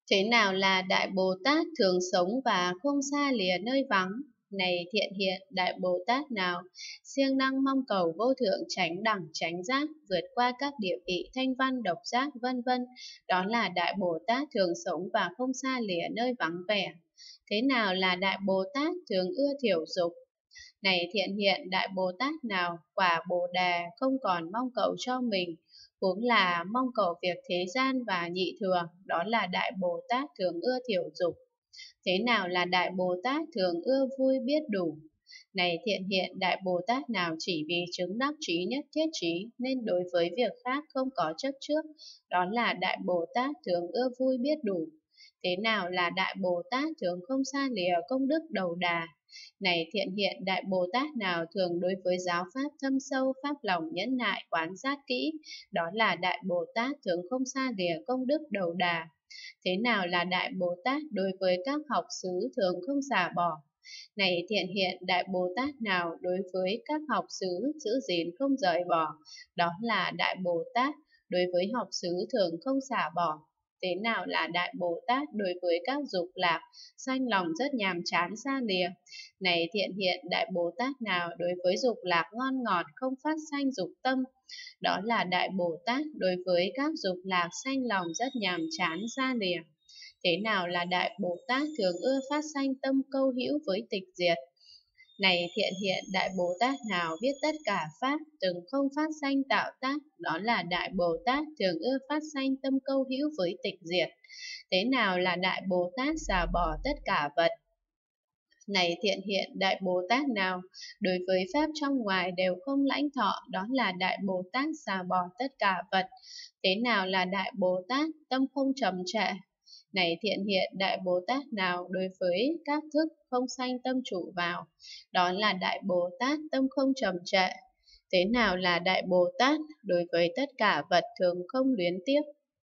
Thế nào là Đại Bồ Tát thường sống và không xa lìa nơi vắng? Này thiện hiện Đại Bồ Tát nào, siêng năng mong cầu vô thượng chánh đẳng chánh giác, vượt qua các địa vị thanh văn độc giác vân vân, đó là Đại Bồ Tát thường sống và không xa lìa nơi vắng vẻ. Thế nào là Đại Bồ Tát thường ưa thiểu dục? Này thiện hiện Đại Bồ Tát nào, quả Bồ Đề không còn mong cầu cho mình, huống là mong cầu việc thế gian và nhị thừa, đó là Đại Bồ Tát thường ưa thiểu dục. Thế nào là Đại Bồ Tát thường ưa vui biết đủ? Này thiện hiện Đại Bồ Tát nào chỉ vì chứng đắc trí nhất thiết trí nên đối với việc khác không có chấp trước, đó là Đại Bồ Tát thường ưa vui biết đủ. Thế nào là Đại Bồ Tát thường không xa lìa công đức đầu đà? Này thiện hiện Đại Bồ Tát nào thường đối với giáo pháp thâm sâu, pháp lòng nhẫn nại quán sát kỹ, đó là Đại Bồ Tát thường không xa lìa công đức đầu đà. Thế nào là Đại Bồ Tát đối với các học xứ thường không xả bỏ? Này thiện hiện Đại Bồ Tát nào đối với các học xứ giữ gìn không rời bỏ, đó là Đại Bồ Tát đối với học xứ thường không xả bỏ. Thế nào là Đại Bồ Tát đối với các dục lạc, sanh lòng rất nhàm chán xa lìa? Này thiện hiện Đại Bồ Tát nào đối với dục lạc ngon ngọt không phát sanh dục tâm, đó là Đại Bồ Tát đối với các dục lạc sanh lòng rất nhàm chán xa lìa. Thế nào là Đại Bồ Tát thường ưa phát sanh tâm câu hữu với tịch diệt? Này thiện hiện Đại Bồ Tát nào biết tất cả pháp từng không phát sanh tạo tác, đó là Đại Bồ Tát thường ưa phát sanh tâm câu hữu với tịch diệt. Thế nào là Đại Bồ Tát xả bỏ tất cả vật? Này thiện hiện Đại Bồ Tát nào đối với pháp trong ngoài đều không lãnh thọ, đó là Đại Bồ Tát xả bỏ tất cả vật. Thế nào là Đại Bồ Tát tâm không trầm trệ? Này thiện hiện Đại Bồ Tát nào đối với các thức không sanh tâm chủ vào, đó là Đại Bồ Tát tâm không trầm trệ. Thế nào là Đại Bồ Tát đối với tất cả vật thường không luyến tiếc?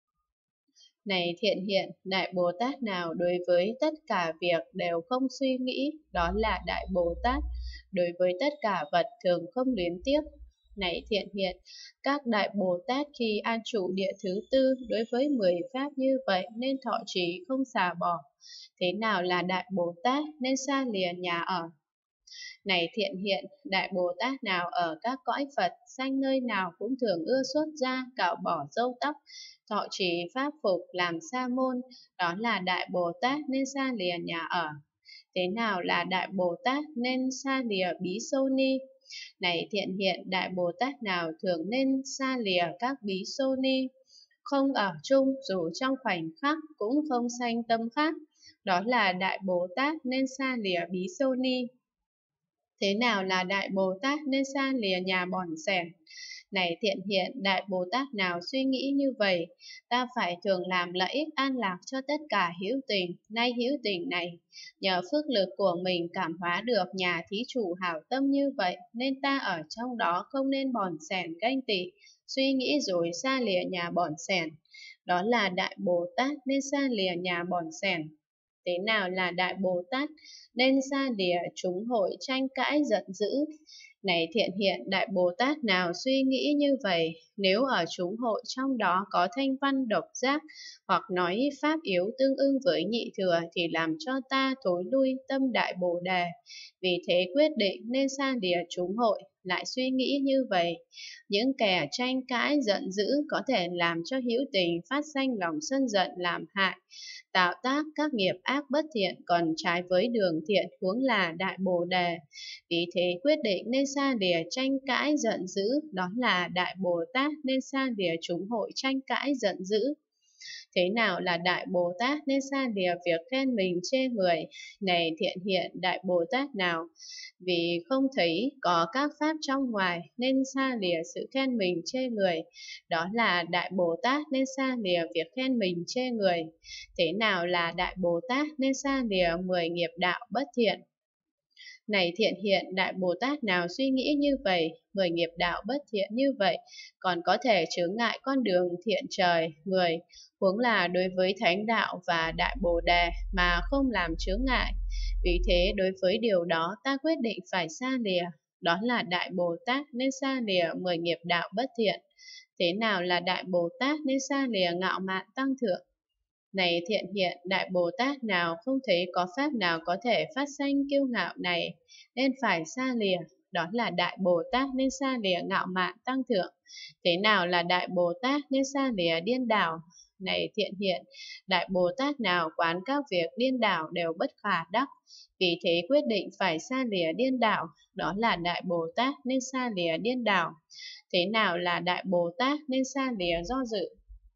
Này thiện hiện Đại Bồ Tát nào đối với tất cả việc đều không suy nghĩ, đó là Đại Bồ Tát đối với tất cả vật thường không luyến tiếc. Này thiện hiện các Đại Bồ Tát khi an trụ địa thứ tư đối với 10 pháp như vậy nên thọ trì không xả bỏ. Thế nào là Đại Bồ Tát nên xa lìa nhà ở? Này thiện hiện Đại Bồ Tát nào ở các cõi Phật sanh nơi nào cũng thường ưa xuất gia, cạo bỏ râu tóc, thọ trì pháp phục làm sa môn, đó là Đại Bồ Tát nên xa lìa nhà ở. Thế nào là Đại Bồ Tát nên xa lìa bí xô ni? Này thiện hiện Đại Bồ Tát nào thường nên xa lìa các bí xô ni, không ở chung dù trong khoảnh khắc cũng không sanh tâm khác, đó là Đại Bồ Tát nên xa lìa bí xô ni. Thế nào là Đại Bồ Tát nên xa lìa nhà bỏn rẻn? Này thiện hiện Đại Bồ Tát nào suy nghĩ như vậy, ta phải thường làm lợi ích an lạc cho tất cả hữu tình, nay hữu tình này, nhờ phước lực của mình cảm hóa được nhà thí chủ hảo tâm như vậy, nên ta ở trong đó không nên bỏn rẻn ganh tị, suy nghĩ rồi xa lìa nhà bỏn rẻn, đó là Đại Bồ Tát nên xa lìa nhà bỏn rẻn. Thế nào là Đại Bồ Tát nên xa lìa chúng hội tranh cãi giận dữ? Này thiện hiện Đại Bồ Tát nào suy nghĩ như vậy, nếu ở chúng hội trong đó có thanh văn độc giác hoặc nói pháp yếu tương ưng với nhị thừa thì làm cho ta thối lui tâm Đại Bồ Đề. Vì thế quyết định nên xa lìa chúng hội. Lại suy nghĩ như vậy, những kẻ tranh cãi giận dữ có thể làm cho hữu tình phát sanh lòng sân giận làm hại, tạo tác các nghiệp ác bất thiện còn trái với đường thiện, huống là Đại Bồ Đề. Vì thế quyết định nên xa lìa tranh cãi giận dữ, đó là Đại Bồ Tát nên xa lìa chúng hội tranh cãi giận dữ. Thế nào là Đại Bồ Tát nên xa lìa việc khen mình chê người? Này thiện hiện Đại Bồ Tát nào vì không thấy có các pháp trong ngoài nên xa lìa sự khen mình chê người, đó là Đại Bồ Tát nên xa lìa việc khen mình chê người. Thế nào là Đại Bồ Tát nên xa lìa 10 nghiệp đạo bất thiện? Này thiện hiện Đại Bồ Tát nào suy nghĩ như vậy, 10 nghiệp đạo bất thiện như vậy còn có thể chướng ngại con đường thiện trời, người, huống là đối với thánh đạo và Đại Bồ Đề mà không làm chướng ngại. Vì thế đối với điều đó ta quyết định phải xa lìa, đó là Đại Bồ Tát nên xa lìa 10 nghiệp đạo bất thiện. Thế nào là Đại Bồ Tát nên xa lìa ngạo mạn tăng thượng? Này thiện hiện, Đại Bồ Tát nào không thấy có pháp nào có thể phát sanh kiêu ngạo này, nên phải xa lìa. Đó là Đại Bồ Tát nên xa lìa ngạo mạn tăng thượng. Thế nào là Đại Bồ Tát nên xa lìa điên đảo? Này thiện hiện, Đại Bồ Tát nào quán các việc điên đảo đều bất khả đắc, vì thế quyết định phải xa lìa điên đảo. Đó là Đại Bồ Tát nên xa lìa điên đảo. Thế nào là Đại Bồ Tát nên xa lìa do dự?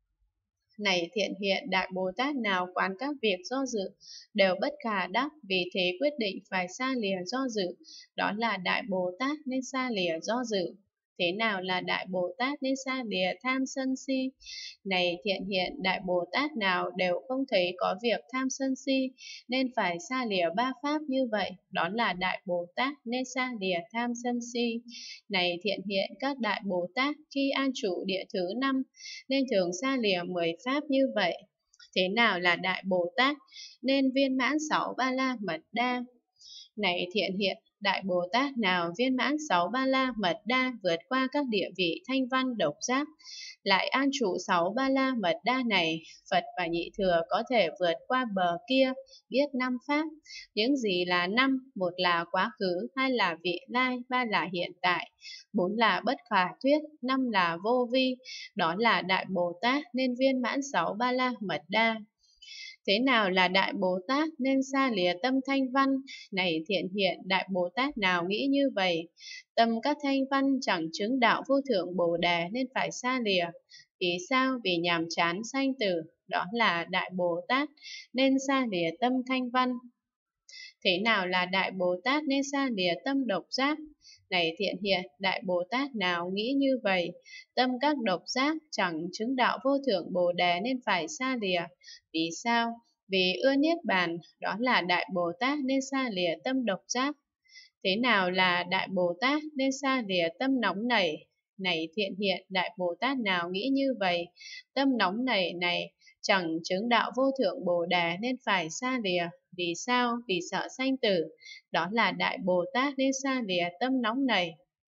Này thiện hiện, Đại Bồ Tát nào quán các việc do dự đều bất khả đắc, vì thế quyết định phải xa lìa do dự. Đó là Đại Bồ Tát nên xa lìa do dự. Thế nào là Đại Bồ Tát nên xa lìa tham sân si? Này thiện hiện, Đại Bồ Tát nào đều không thấy có việc tham sân si, nên phải xa lìa ba pháp như vậy. Đó là Đại Bồ Tát nên xa lìa tham sân si. Này thiện hiện, các Đại Bồ Tát khi an trụ địa thứ 5 nên thường xa lìa 10 pháp như vậy. Thế nào là Đại Bồ Tát nên viên mãn 6 ba la mật đa? Này thiện hiện, Đại Bồ Tát nào viên mãn 6 ba la mật đa vượt qua các địa vị thanh văn độc giác, lại an trụ 6 ba la mật đa này, Phật và nhị thừa có thể vượt qua bờ kia, biết 5 pháp. Những gì là 5? Một là quá khứ, hai là vị lai, ba là hiện tại, bốn là bất khả thuyết, năm là vô vi. Đó là Đại Bồ Tát nên viên mãn 6 ba la mật đa. Thế nào là Đại Bồ Tát nên xa lìa tâm thanh văn? Này thiện hiện, Đại Bồ Tát nào nghĩ như vậy? Tâm các thanh văn chẳng chứng đạo vô thượng Bồ Đề nên phải xa lìa. Vì sao? Vì nhàm chán sanh tử. Đó là Đại Bồ Tát nên xa lìa tâm thanh văn. Thế nào là Đại Bồ Tát nên xa lìa tâm độc giác? Này thiện hiện, Đại Bồ Tát nào nghĩ như vậy? Tâm các độc giác chẳng chứng đạo vô thượng Bồ Đề nên phải xa lìa. Vì sao? Vì ưa niết bàn. Đó là Đại Bồ Tát nên xa lìa tâm độc giác. Thế nào là Đại Bồ Tát nên xa lìa tâm nóng nảy? Này thiện hiện, Đại Bồ Tát nào nghĩ như vậy? Tâm nóng nảy này chẳng chứng đạo vô thượng Bồ Đề nên phải xa lìa. Vì sao? Vì sợ sanh tử. Đó là Đại Bồ Tát nên xa lìa tâm nóng nảy.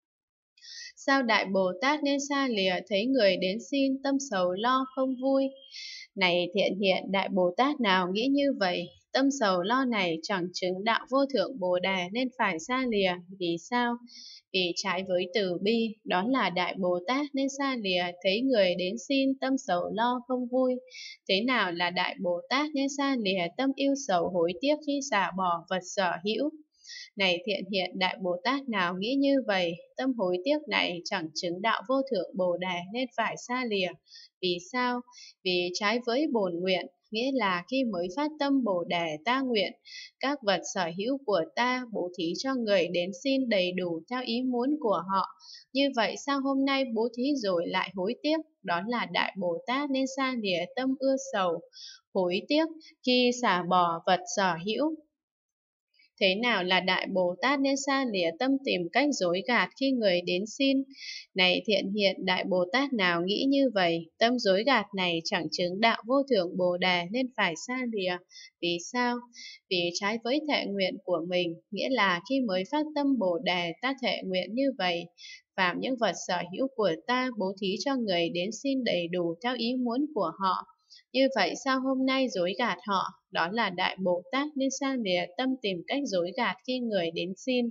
Sao Đại Bồ Tát nên xa lìa thấy người đến xin tâm sầu lo không vui? Này thiện hiện, Đại Bồ Tát nào nghĩ như vậy? Tâm sầu lo này chẳng chứng đạo vô thượng Bồ Đề nên phải xa lìa. Vì sao? Vì trái với từ bi. Đó là Đại Bồ Tát nên xa lìa thấy người đến xin tâm sầu lo không vui. Thế nào là Đại Bồ Tát nên xa lìa tâm yêu sầu hối tiếc khi xả bỏ vật sở hữu? Này thiện hiện, Đại Bồ Tát nào nghĩ như vậy? Tâm hối tiếc này chẳng chứng đạo vô thượng Bồ Đề nên phải xa lìa. Vì sao? Vì trái với bổn nguyện, nghĩa là khi mới phát tâm Bồ Đề ta nguyện, các vật sở hữu của ta bố thí cho người đến xin đầy đủ theo ý muốn của họ. Như vậy sao hôm nay bố thí rồi lại hối tiếc? Đó là Đại Bồ Tát nên xa lìa tâm ưa sầu, hối tiếc khi xả bỏ vật sở hữu. Thế nào là Đại Bồ Tát nên xa lìa tâm tìm cách dối gạt khi người đến xin? Này thiện hiện, Đại Bồ Tát nào nghĩ như vậy? Tâm dối gạt này chẳng chứng đạo vô thượng Bồ Đề nên phải xa lìa. Vì sao? Vì trái với thệ nguyện của mình, nghĩa là khi mới phát tâm Bồ Đề ta thệ nguyện như vậy. Phạm những vật sở hữu của ta bố thí cho người đến xin đầy đủ theo ý muốn của họ. Như vậy sao hôm nay dối gạt họ? Đó là Đại Bồ Tát nên xa lìa tâm tìm cách dối gạt khi người đến xin.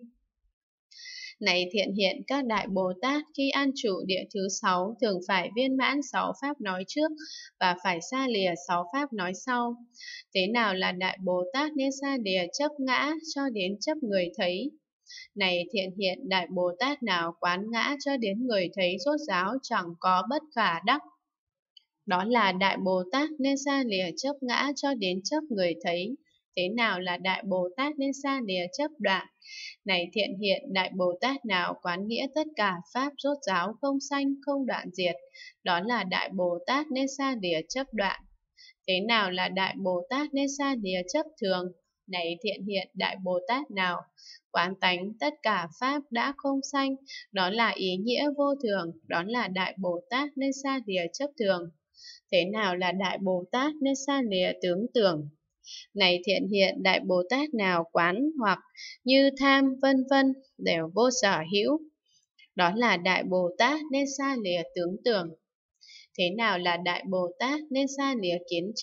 Này thiện hiện, các Đại Bồ Tát khi an trụ địa thứ 6 thường phải viên mãn 6 pháp nói trước và phải xa lìa 6 pháp nói sau. Thế nào là Đại Bồ Tát nên xa lìa chấp ngã cho đến chấp người thấy? Này thiện hiện, Đại Bồ Tát nào quán ngã cho đến người thấy rốt ráo chẳng có bất khả đắc? Đó là Đại Bồ Tát nên xa lìa chấp ngã cho đến chấp người thấy. Thế nào là Đại Bồ Tát nên xa lìa chấp đoạn? Này thiện hiện, Đại Bồ Tát nào quán nghĩa tất cả pháp rốt ráo không sanh không đoạn diệt? Đó là Đại Bồ Tát nên xa lìa chấp đoạn. Thế nào là Đại Bồ Tát nên xa lìa chấp thường? Này thiện hiện, Đại Bồ Tát nào quán tánh tất cả pháp đã không sanh? Đó là ý nghĩa vô thường. Đó là Đại Bồ Tát nên xa lìa chấp thường. Thế nào là Đại Bồ Tát nên xa lìa tướng tưởng? Này thiện hiện, Đại Bồ Tát nào quán hoặc như tham vân vân đều vô sở hữu? Đó là Đại Bồ Tát nên xa lìa tướng tưởng. Thế nào là Đại Bồ Tát nên xa lìa kiến chấp?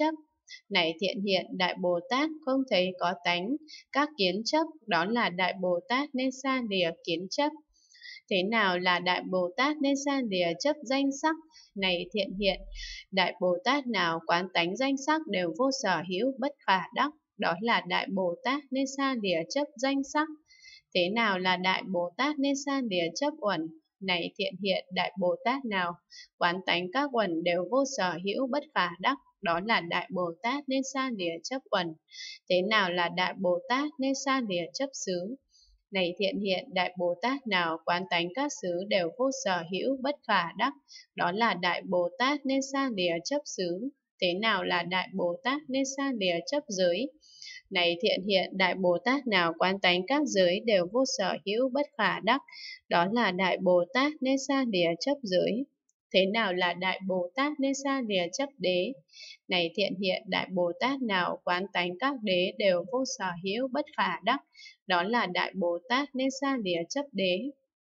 Này thiện hiện Đại Bồ Tát không thấy có tánh, các kiến chấp, đó là Đại Bồ Tát nên xa lìa kiến chấp. Thế nào là Đại Bồ Tát nên xa lìa chấp danh sắc? Này thiện hiện, Đại Bồ Tát nào quán tánh danh sắc đều vô sở hữu bất khả đắc, đó là Đại Bồ Tát nên xa lìa chấp danh sắc. Thế nào là Đại Bồ Tát nên xa lìa chấp uẩn? Này thiện hiện, Đại Bồ Tát nào quán tánh các uẩn đều vô sở hữu bất khả đắc, đó là Đại Bồ Tát nên xa lìa chấp uẩn. Thế nào là Đại Bồ Tát nên xa lìa chấp xứ? Này thiện hiện, Đại Bồ Tát nào quán tánh các xứ đều vô sở hữu bất khả đắc, đó là Đại Bồ Tát nên xa lìa chấp xứ. Thế nào là Đại Bồ Tát nên xa lìa chấp giới? Này thiện hiện, Đại Bồ Tát nào quán tánh các giới đều vô sở hữu bất khả đắc, đó là Đại Bồ Tát nên xa lìa chấp giới. Thế nào là Đại Bồ Tát nên xa lìa chấp đế? Này thiện hiện, Đại Bồ Tát nào quán tánh các đế đều vô sở hữu bất khả đắc, đó là Đại Bồ Tát nên xa lìa chấp đế.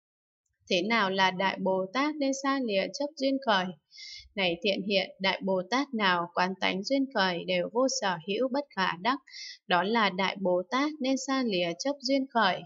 Thế nào là Đại Bồ Tát nên xa lìa chấp duyên khởi? Này thiện hiện, Đại Bồ Tát nào quán tánh duyên khởi đều vô sở hữu bất khả đắc, đó là Đại Bồ Tát nên xa lìa chấp duyên khởi.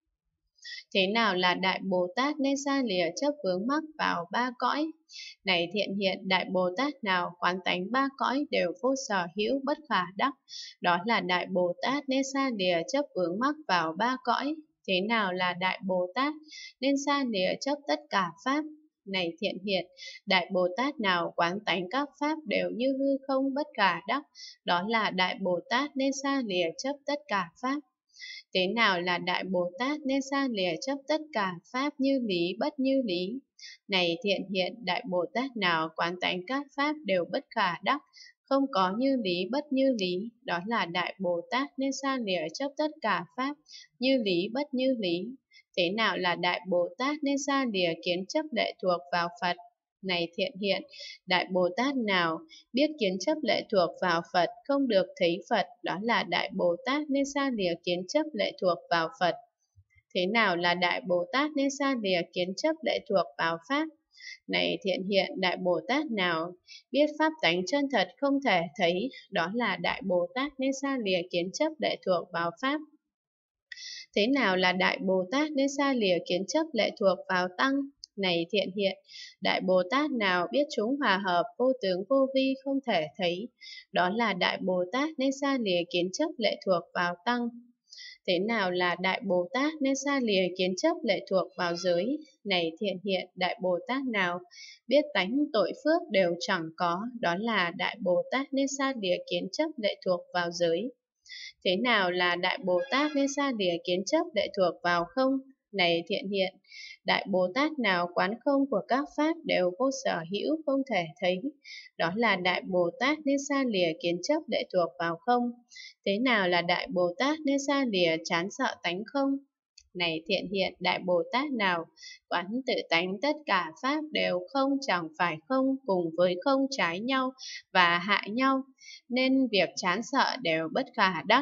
Thế nào là Đại Bồ Tát nên xa lìa chấp vướng mắc vào ba cõi? Này thiện hiện, Đại Bồ Tát nào quán tánh ba cõi đều vô sở hữu bất khả đắc, đó là Đại Bồ Tát nên xa lìa chấp vướng mắc vào ba cõi. Thế nào là Đại Bồ Tát nên xa lìa chấp tất cả pháp? Này thiện hiện, Đại Bồ Tát nào quán tánh các pháp đều như hư không bất khả đắc, đó là Đại Bồ Tát nên xa lìa chấp tất cả pháp. Thế nào là Đại Bồ Tát nên xa lìa chấp tất cả pháp như lý bất như lý? Này thiện hiện, Đại Bồ Tát nào quán tánh các pháp đều bất khả đắc, không có như lý bất như lý, đó là Đại Bồ Tát nên xa lìa chấp tất cả pháp như lý bất như lý. Thế nào là Đại Bồ Tát nên xa lìa kiến chấp lệ thuộc vào Phật? Này thiện hiện, Đại Bồ Tát nào biết kiến chấp lệ thuộc vào Phật không được thấy Phật, đó là Đại Bồ Tát nên xa lìa kiến chấp lệ thuộc vào Phật. Thế nào là Đại Bồ Tát nên xa lìa kiến chấp lệ thuộc vào Pháp? Này thiện hiện, Đại Bồ Tát nào biết pháp tánh chân thật không thể thấy, đó là Đại Bồ Tát nên xa lìa kiến chấp lệ thuộc vào Pháp. Thế nào là Đại Bồ Tát nên xa lìa kiến chấp lệ thuộc vào Tăng? Này thiện hiện, Đại Bồ Tát nào biết chúng hòa hợp vô tướng vô vi không thể thấy, đó là Đại Bồ Tát nên xa lìa kiến chấp lệ thuộc vào Tăng. Thế nào là Đại Bồ Tát nên xa lìa kiến chấp lệ thuộc vào giới? Này thiện hiện, Đại Bồ Tát nào biết tánh tội phước đều chẳng có, đó là Đại Bồ Tát nên xa lìa kiến chấp lệ thuộc vào giới. Thế nào là Đại Bồ Tát nên xa lìa kiến chấp lệ thuộc vào không? Này thiện hiện, Đại Bồ Tát nào quán không của các pháp đều vô sở hữu không thể thấy, đó là Đại Bồ Tát nên xa lìa kiến chấp lệ thuộc vào không. Thế nào là Đại Bồ Tát nên xa lìa chán sợ tánh không? Này thiện hiện, Đại Bồ Tát nào quán tự tánh tất cả pháp đều không chẳng phải không, cùng với không trái nhau và hại nhau, nên việc chán sợ đều bất khả đắc.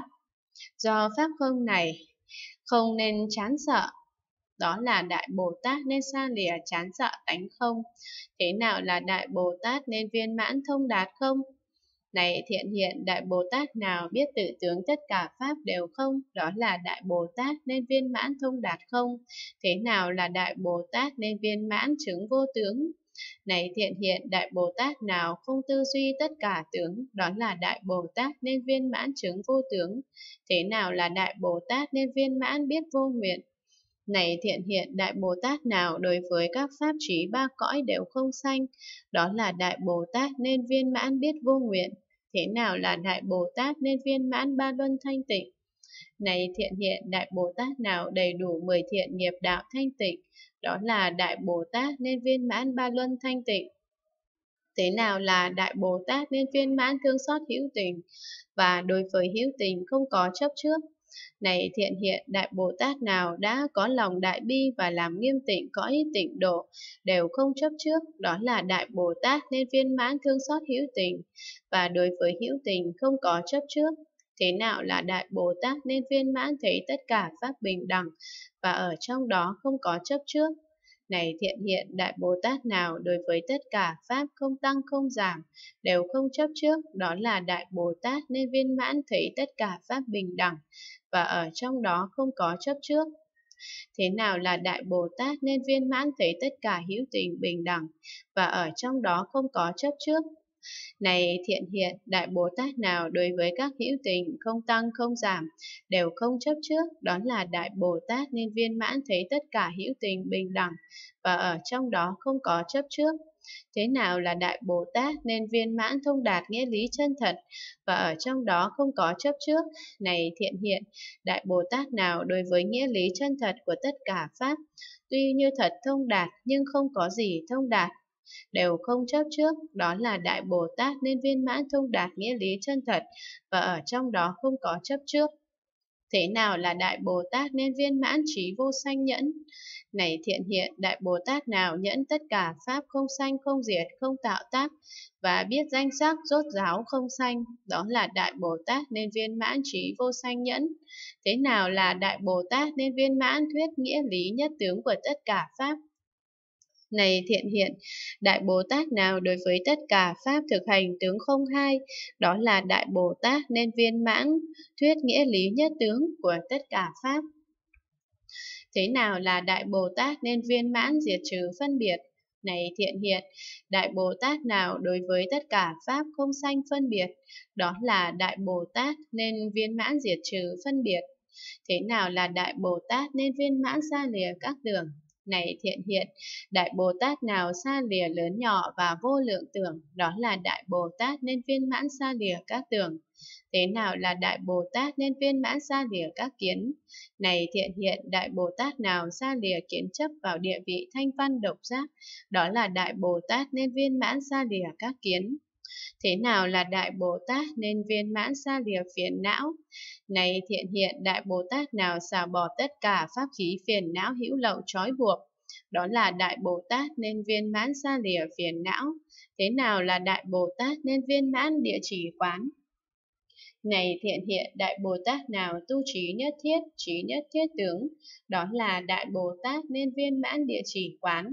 Do pháp không này không nên chán sợ, đó là Đại Bồ Tát nên xa lìa chán sợ tánh không. Thế nào là Đại Bồ Tát nên viên mãn thông đạt không? Này thiện hiện, Đại Bồ Tát nào biết tự tướng tất cả pháp đều không, đó là Đại Bồ Tát nên viên mãn thông đạt không. Thế nào là Đại Bồ Tát nên viên mãn chứng vô tướng? Này thiện hiện, Đại Bồ Tát nào không tư duy tất cả tướng, đó là Đại Bồ Tát nên viên mãn chứng vô tướng. Thế nào là Đại Bồ Tát nên viên mãn biết vô nguyện? Này thiện hiện, Đại Bồ Tát nào đối với các pháp trí ba cõi đều không sanh, đó là Đại Bồ Tát nên viên mãn biết vô nguyện. Thế nào là Đại Bồ Tát nên viên mãn ba luân thanh tịnh? Này thiện hiện, Đại Bồ Tát nào đầy đủ 10 thiện nghiệp đạo thanh tịnh, đó là Đại Bồ Tát nên viên mãn ba luân thanh tịnh. Thế nào là Đại Bồ Tát nên viên mãn thương xót hữu tình, và đối với hữu tình không có chấp trước? Này thiện hiện, Đại Bồ Tát nào đã có lòng đại bi và làm nghiêm tịnh cõi tịnh độ đều không chấp trước, đó là Đại Bồ Tát nên viên mãn thương xót hữu tình, và đối với hữu tình không có chấp trước. Thế nào là Đại Bồ Tát nên viên mãn thấy tất cả pháp bình đẳng, và ở trong đó không có chấp trước? Này thiện hiện Đại Bồ Tát nào đối với tất cả Pháp không tăng không giảm, đều không chấp trước, đó là Đại Bồ Tát nên viên mãn thấy tất cả Pháp bình đẳng, và ở trong đó không có chấp trước. Thế nào là Đại Bồ Tát nên viên mãn thấy tất cả hữu tình bình đẳng, và ở trong đó không có chấp trước? Này thiện hiện, Đại Bồ Tát nào đối với các hữu tình không tăng không giảm, đều không chấp trước, đó là Đại Bồ Tát nên viên mãn thấy tất cả hữu tình bình đẳng, và ở trong đó không có chấp trước. Thế nào là Đại Bồ Tát nên viên mãn thông đạt nghĩa lý chân thật, và ở trong đó không có chấp trước? Này thiện hiện, Đại Bồ Tát nào đối với nghĩa lý chân thật của tất cả Pháp, tuy như thật thông đạt nhưng không có gì thông đạt, đều không chấp trước, đó là Đại Bồ Tát nên viên mãn thông đạt nghĩa lý chân thật, và ở trong đó không có chấp trước. Thế nào là Đại Bồ Tát nên viên mãn trí vô sanh nhẫn? Này thiện hiện, Đại Bồ Tát nào nhẫn tất cả Pháp không sanh không diệt không tạo tác, và biết danh sắc rốt ráo không sanh, đó là Đại Bồ Tát nên viên mãn trí vô sanh nhẫn. Thế nào là Đại Bồ Tát nên viên mãn thuyết nghĩa lý nhất tướng của tất cả Pháp? Này thiện hiện, Đại Bồ Tát nào đối với tất cả Pháp thực hành tướng không hai, đó là Đại Bồ Tát nên viên mãn thuyết nghĩa lý nhất tướng của tất cả Pháp. Thế nào là Đại Bồ Tát nên viên mãn diệt trừ phân biệt? Này thiện hiện, Đại Bồ Tát nào đối với tất cả Pháp không sanh phân biệt, đó là Đại Bồ Tát nên viên mãn diệt trừ phân biệt. Thế nào là Đại Bồ Tát nên viên mãn xa lìa các tưởng? Này thiện hiện, Đại Bồ Tát nào xa lìa lớn nhỏ và vô lượng tưởng, đó là Đại Bồ Tát nên viên mãn xa lìa các tưởng. Thế nào là Đại Bồ Tát nên viên mãn xa lìa các kiến? Này thiện hiện, Đại Bồ Tát nào xa lìa kiến chấp vào địa vị thanh văn độc giác, đó là Đại Bồ Tát nên viên mãn xa lìa các kiến. Thế nào là Đại Bồ Tát nên viên mãn xa lìa phiền não? Này thiện hiện, Đại Bồ Tát nào xả bỏ tất cả pháp khí phiền não hữu lậu trói buộc, đó là Đại Bồ Tát nên viên mãn xa lìa phiền não. Thế nào là Đại Bồ Tát nên viên mãn địa chỉ quán? Này thiện hiện, Đại Bồ Tát nào tu trí nhất thiết tướng, đó là Đại Bồ Tát nên viên mãn địa chỉ quán.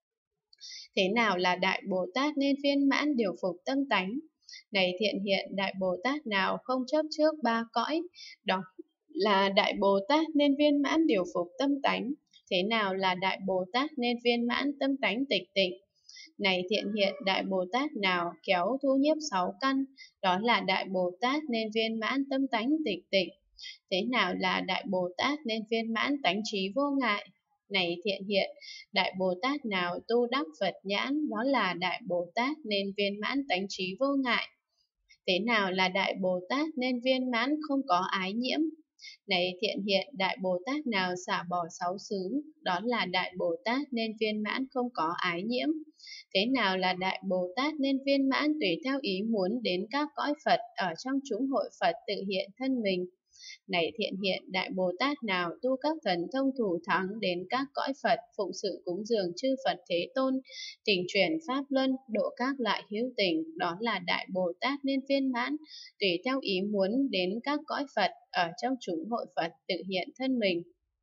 Thế nào là Đại Bồ Tát nên viên mãn điều phục tâm tánh? Này thiện hiện, Đại Bồ Tát nào không chấp trước ba cõi, đó là Đại Bồ Tát nên viên mãn điều phục tâm tánh. Thế nào là Đại Bồ Tát nên viên mãn tâm tánh tịch tịnh? Này thiện hiện, Đại Bồ Tát nào kéo thu nhiếp sáu căn, đó là Đại Bồ Tát nên viên mãn tâm tánh tịch tịnh. Thế nào là Đại Bồ Tát nên viên mãn tánh trí vô ngại? Này thiện hiện, Đại Bồ Tát nào tu đắc Phật nhãn, đó là Đại Bồ Tát nên viên mãn tánh trí vô ngại. Thế nào là Đại Bồ Tát nên viên mãn không có ái nhiễm? Này thiện hiện, Đại Bồ Tát nào xả bỏ sáu xứ, đó là Đại Bồ Tát nên viên mãn không có ái nhiễm. Thế nào là Đại Bồ Tát nên viên mãn tùy theo ý muốn đến các cõi Phật ở trong chúng hội Phật tự hiện thân mình? Này thiện hiện, Đại Bồ Tát nào tu các thần thông thủ thắng đến các cõi Phật, phụng sự cúng dường chư Phật Thế Tôn, trình chuyển Pháp Luân, độ các loại hữu tình, đó là Đại Bồ Tát nên viên mãn, tùy theo ý muốn đến các cõi Phật, ở trong chúng hội Phật tự hiện thân mình.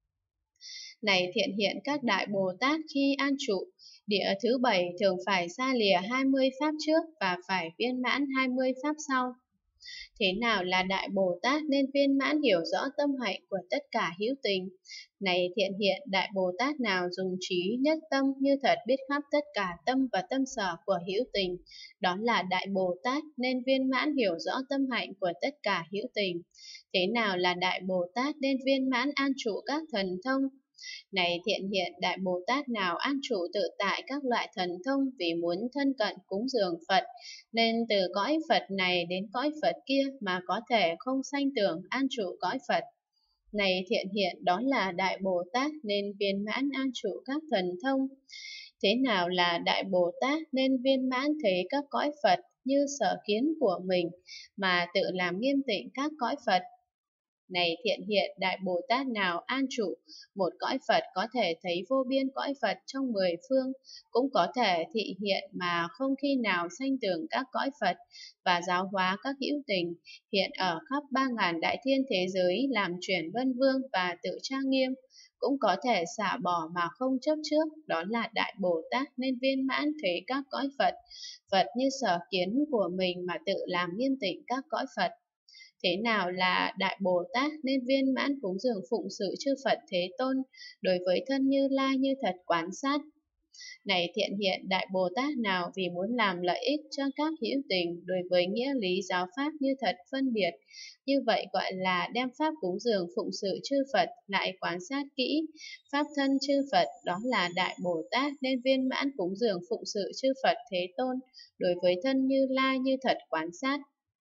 Này thiện hiện, các Đại Bồ Tát khi an trụ, địa thứ 7 thường phải xa lìa 20 Pháp trước và phải viên mãn 20 Pháp sau. Thế nào là Đại Bồ Tát nên viên mãn hiểu rõ tâm hạnh của tất cả hữu tình? Này thiện hiện, Đại Bồ Tát nào dùng trí nhất tâm như thật biết khắp tất cả tâm và tâm sở của hữu tình, đó là Đại Bồ Tát nên viên mãn hiểu rõ tâm hạnh của tất cả hữu tình. Thế nào là Đại Bồ Tát nên viên mãn an trụ các thần thông? Này thiện hiện, Đại Bồ Tát nào an trụ tự tại các loại thần thông vì muốn thân cận cúng dường Phật, nên từ cõi Phật này đến cõi Phật kia mà có thể không sanh tưởng an trụ cõi Phật. Này thiện hiện, đó là Đại Bồ Tát nên viên mãn an trụ các thần thông. Thế nào là Đại Bồ Tát nên viên mãn thấy các cõi Phật như sở kiến của mình mà tự làm nghiêm tịnh các cõi Phật? Này thiện hiện, Đại Bồ Tát nào an trụ một cõi Phật có thể thấy vô biên cõi Phật trong 10 phương, cũng có thể thị hiện mà không khi nào sanh tưởng các cõi Phật và giáo hóa các hữu tình, hiện ở khắp 3000 đại thiên thế giới làm chuyển vân vương và tự trang nghiêm, cũng có thể xả bỏ mà không chấp trước, đó là Đại Bồ Tát nên viên mãn thấy các cõi Phật, Phật như sở kiến của mình mà tự làm nghiêm tịnh các cõi Phật. Thế nào là Đại Bồ Tát nên viên mãn cúng dường phụng sự chư Phật Thế Tôn, đối với thân Như Lai như thật quán sát. Này thiện hiện Đại Bồ Tát nào vì muốn làm lợi ích cho các hữu tình đối với nghĩa lý giáo pháp như thật phân biệt, như vậy gọi là đem pháp cúng dường phụng sự chư Phật lại quan sát kỹ pháp thân chư Phật, đó là Đại Bồ Tát nên viên mãn cúng dường phụng sự chư Phật Thế Tôn đối với thân Như Lai như thật quán sát.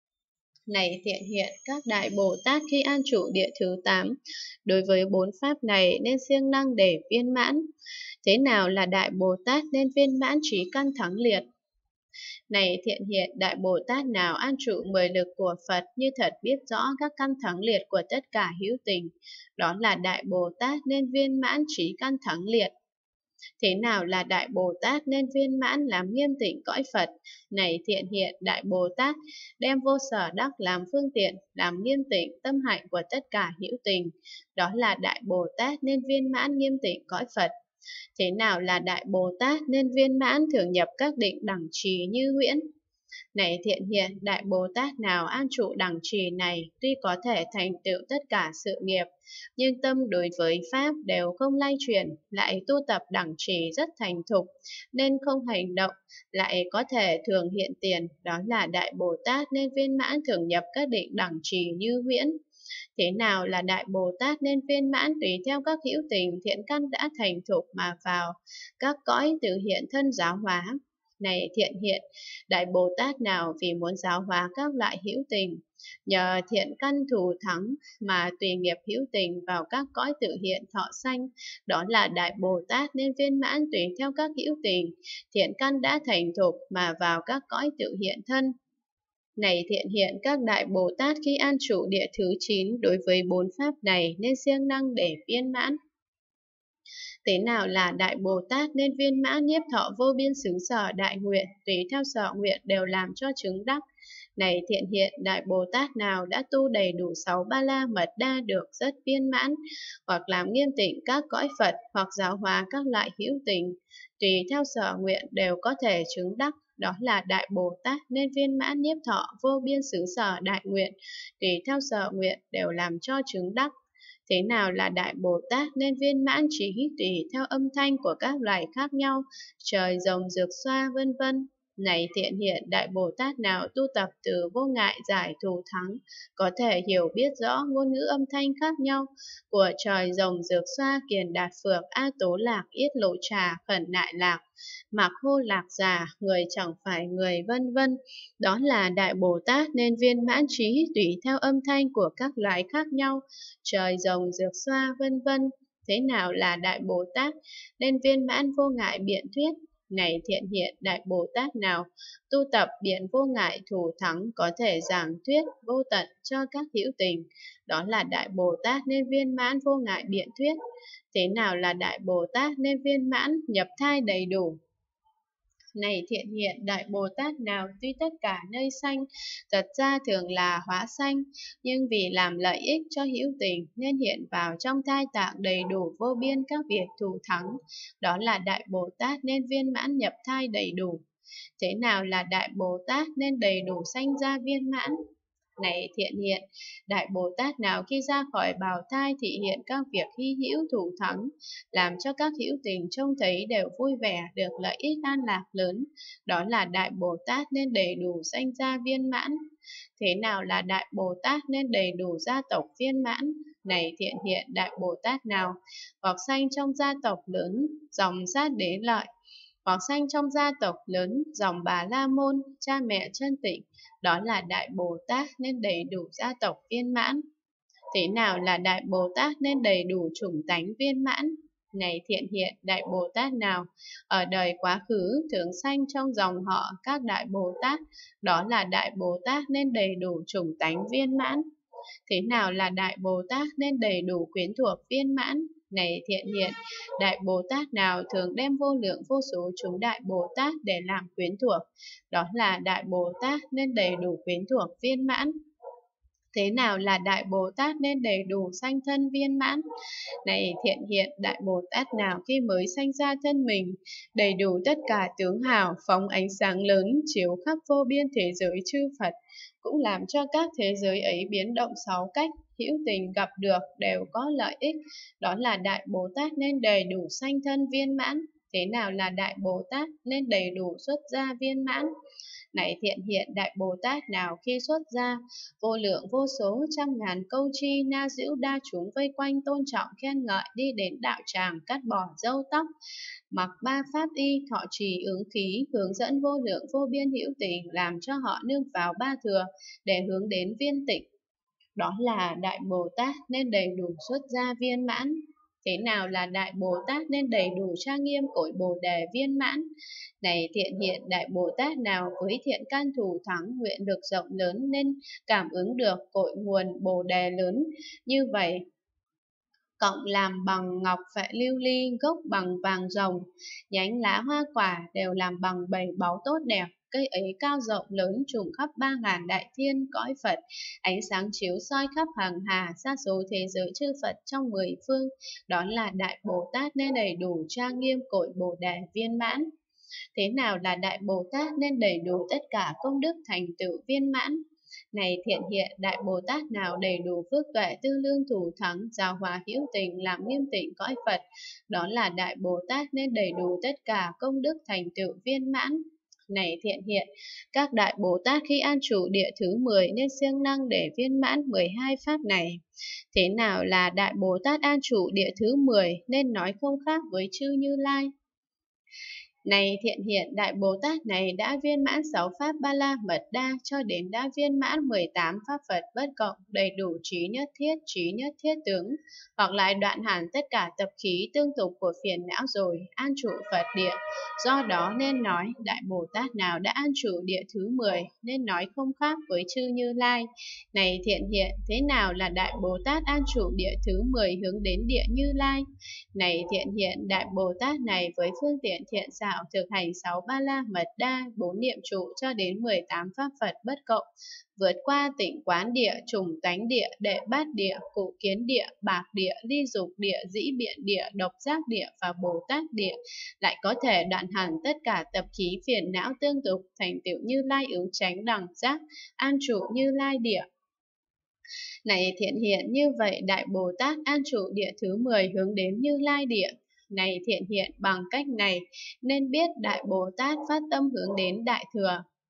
Này thiện hiện các Đại Bồ Tát khi an trụ địa thứ 8, đối với 4 pháp này nên siêng năng để viên mãn. Thế nào là Đại Bồ Tát nên viên mãn trí căn thắng liệt? Này thiện hiện Đại Bồ Tát nào an trụ 10 lực của Phật như thật biết rõ các căn thắng liệt của tất cả hữu tình, đó là Đại Bồ Tát nên viên mãn trí căn thắng liệt. Thế nào là Đại Bồ Tát nên viên mãn làm nghiêm tịnh cõi Phật? Này thiện hiện Đại Bồ Tát đem vô sở đắc làm phương tiện, làm nghiêm tịnh tâm hạnh của tất cả hữu tình, đó là Đại Bồ Tát nên viên mãn nghiêm tịnh cõi Phật. Thế nào là Đại Bồ Tát nên viên mãn thường nhập các định đẳng trì như huyễn? Này thiện hiện Đại Bồ Tát nào an trụ đẳng trì này tuy có thể thành tựu tất cả sự nghiệp, nhưng tâm đối với Pháp đều không lay chuyển, lại tu tập đẳng trì rất thành thục, nên không hành động, lại có thể thường hiện tiền, đó là Đại Bồ Tát nên viên mãn thường nhập các định đẳng trì như huyễn. Thế nào là Đại Bồ Tát nên viên mãn tùy theo các hữu tình thiện căn đã thành thục mà vào các cõi tự hiện thân giáo hóa? Này thiện hiện Đại Bồ Tát nào vì muốn giáo hóa các loại hữu tình, nhờ thiện căn thù thắng mà tùy nghiệp hữu tình vào các cõi tự hiện thọ sanh, đó là Đại Bồ Tát nên viên mãn tùy theo các hữu tình thiện căn đã thành thục mà vào các cõi tự hiện thân. Này thiện hiện các Đại Bồ Tát khi an trụ địa thứ 9 đối với 4 pháp này nên siêng năng để viên mãn. Thế nào là Đại Bồ Tát nên viên mãn nhiếp thọ vô biên xứ sở đại nguyện, tùy theo sở nguyện đều làm cho chứng đắc. Này thiện hiện Đại Bồ Tát nào đã tu đầy đủ 6 ba la mật đa được rất viên mãn, hoặc làm nghiêm tịnh các cõi Phật, hoặc giáo hóa các loại hữu tình, tùy theo sở nguyện đều có thể chứng đắc, đó là Đại Bồ Tát nên viên mãn nhiếp thọ vô biên xứ sở đại nguyện, tùy theo sở nguyện đều làm cho chứng đắc. Thế nào là Đại Bồ Tát nên viên mãn trí tùy theo âm thanh của các loài khác nhau, trời rồng rực xoa vân vân. Này thiện hiện Đại Bồ Tát nào tu tập từ vô ngại giải thù thắng, có thể hiểu biết rõ ngôn ngữ âm thanh khác nhau của trời rồng rực xoa, kiền đạt phược, a tố lạc, yết lộ trà, khẩn nại lạc, mạc hô lạc già, người chẳng phải người vân vân. Đó là Đại Bồ Tát nên viên mãn trí tùy theo âm thanh của các loài khác nhau, trời rồng rực xoa vân vân. Thế nào là Đại Bồ Tát nên viên mãn vô ngại biện thuyết? Này thiện hiện Đại Bồ Tát nào tu tập biện vô ngại thủ thắng, có thể giảng thuyết vô tận cho các hữu tình, đó là Đại Bồ Tát nên viên mãn vô ngại biện thuyết. Thế nào là Đại Bồ Tát nên viên mãn nhập thai đầy đủ? Này thiện hiện Đại Bồ Tát nào tuy tất cả nơi sanh, thật ra thường là hóa sanh, nhưng vì làm lợi ích cho hữu tình nên hiện vào trong thai tạng đầy đủ vô biên các việc thù thắng, đó là Đại Bồ Tát nên viên mãn nhập thai đầy đủ. Thế nào là Đại Bồ Tát nên đầy đủ sanh ra viên mãn? Này thiện hiện Đại Bồ Tát nào khi ra khỏi bào thai thị hiện các việc hy hữu thủ thắng, làm cho các hữu tình trông thấy đều vui vẻ, được lợi ích an lạc lớn, đó là Đại Bồ Tát nên đầy đủ sanh ra viên mãn. Thế nào là Đại Bồ Tát nên đầy đủ gia tộc viên mãn? Này thiện hiện Đại Bồ Tát nào hoặc sanh trong gia tộc lớn dòng sát đế lợi, hoặc sanh trong gia tộc lớn dòng Bà La Môn, cha mẹ chân tịnh, đó là Đại Bồ Tát nên đầy đủ gia tộc viên mãn. Thế nào là Đại Bồ Tát nên đầy đủ chủng tánh viên mãn? Này thiện hiện Đại Bồ Tát nào ở đời quá khứ thường sanh trong dòng họ các Đại Bồ Tát, đó là Đại Bồ Tát nên đầy đủ chủng tánh viên mãn. Thế nào là Đại Bồ Tát nên đầy đủ quyến thuộc viên mãn? Này thiện hiện Đại Bồ Tát nào thường đem vô lượng vô số chúng Đại Bồ Tát để làm quyến thuộc, đó là Đại Bồ Tát nên đầy đủ quyến thuộc viên mãn. Thế nào là Đại Bồ Tát nên đầy đủ sanh thân viên mãn? Này thiện hiện, Đại Bồ Tát nào khi mới sanh ra thân mình, đầy đủ tất cả tướng hào, phóng ánh sáng lớn, chiếu khắp vô biên thế giới chư Phật, cũng làm cho các thế giới ấy biến động sáu cách, hữu tình gặp được đều có lợi ích. Đó là Đại Bồ Tát nên đầy đủ sanh thân viên mãn. Thế nào là Đại Bồ Tát nên đầy đủ xuất gia viên mãn? Này thiện hiện, Đại Bồ Tát nào khi xuất gia, vô lượng vô số trăm ngàn câu chi na giễu đa chúng vây quanh tôn trọng khen ngợi, đi đến đạo tràng cắt bỏ râu tóc, mặc ba pháp y, thọ trì ứng khí, hướng dẫn vô lượng vô biên hữu tình, làm cho họ nương vào ba thừa để hướng đến viên tịch. Đó là Đại Bồ Tát nên đầy đủ xuất gia viên mãn. Thế nào là Đại Bồ Tát nên đầy đủ trang nghiêm cội Bồ đề viên mãn? Này thiện hiện, Đại Bồ Tát nào với thiện can thù thắng, nguyện lực rộng lớn nên cảm ứng được cội nguồn Bồ đề lớn như vậy, cộng làm bằng ngọc phệ lưu ly, gốc bằng vàng rồng, nhánh lá hoa quả đều làm bằng bảy báu tốt đẹp. Cây ấy cao rộng lớn, trùm khắp 3.000 đại thiên cõi Phật, ánh sáng chiếu soi khắp hằng hà sa số thế giới chư Phật trong 10 phương. Đó là Đại Bồ Tát nên đầy đủ trang nghiêm cội Bồ đề viên mãn. Thế nào là Đại Bồ Tát nên đầy đủ tất cả công đức thành tựu viên mãn? Này thiện hiện, Đại Bồ Tát nào đầy đủ phước tuệ tư lương thủ thắng, giáo hóa hữu tình, làm nghiêm tịnh cõi Phật, đó là Đại Bồ Tát nên đầy đủ tất cả công đức thành tựu viên mãn. Này thiện hiện, các Đại Bồ Tát khi an trụ địa thứ 10 nên siêng năng để viên mãn 12 pháp này. Thế nào là Đại Bồ Tát an trụ địa thứ 10 nên nói không khác với chư Như Lai? Này thiện hiện, Đại Bồ Tát này đã viên mãn 6 pháp Ba La Mật Đa cho đến đã viên mãn 18 pháp Phật bất cộng, đầy đủ trí nhất thiết tướng, hoặc lại đoạn hẳn tất cả tập khí tương tục của phiền não rồi, an trụ Phật địa. Do đó nên nói, Đại Bồ Tát nào đã an trụ địa thứ 10 nên nói không khác với chư Như Lai. Này thiện hiện, thế nào là Đại Bồ Tát an trụ địa thứ 10 hướng đến địa Như Lai? Này thiện hiện, Đại Bồ Tát này với phương tiện thiện xảo thực hành 6 Ba La Mật Đa, 4 niệm trụ cho đến 18 pháp Phật bất cộng, vượt qua tịnh quán địa, trùng tánh địa, đệ bát địa, cụ kiến địa, bạc địa, ly dục địa, dĩ biện địa, độc giác địa và Bồ Tát địa, lại có thể đoạn hẳn tất cả tập khí phiền não tương tục, thành tựu Như Lai ứng chánh đẳng giác, an trụ Như Lai địa. Này thiện hiện, như vậy Đại Bồ Tát an trụ địa thứ 10 hướng đến Như Lai địa. Này thiện hiện, bằng cách này nên biết Đại Bồ Tát phát tâm hướng đến Đại Thừa.